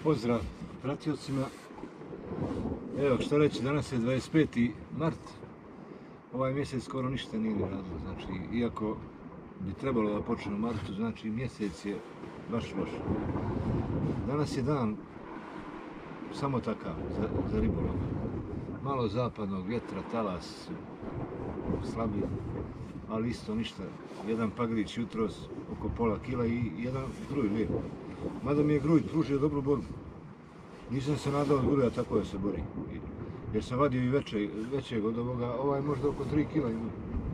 Pozdrav pratiocima. Evo što reći, danas je 25. mart. Ovaj mjesec skoro ništa nije ni radilo. Znači, iako bi trebalo da počne u martu, znači mjesec je baš loš. Danas je dan samo takav za ribolov. Malo zapadnog vjetra, talas slabiji, ali isto ništa. Jedan pagrić jutros oko pola kila i jedan gruj lijep. Mada mi je gruj pružio dobru borbu. Nisam se nadao od gruja tako da se bori. Jer sam vadio i većeg od ovoga, ovaj možda oko 3 kila ima.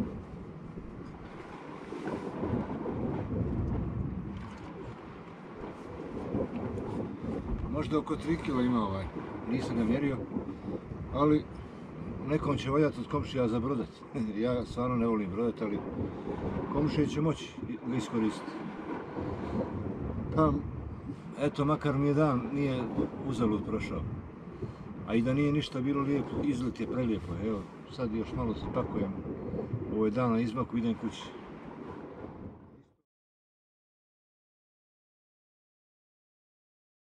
Možda oko 3 kila ima ovaj. Nisam ga mjerio, ali nekom će valjati od komšija za brodat. Ja stvarno ne volim brodat, ali komšije će moći ga iskoristiti. Pa, eto, makar mi je dan nije uzalud prošao. A i da nije ništa bilo lijepo, izlet je prelijepo. Evo, sad još malo se pakujem. Ovo je dan na izmaku, idem kući.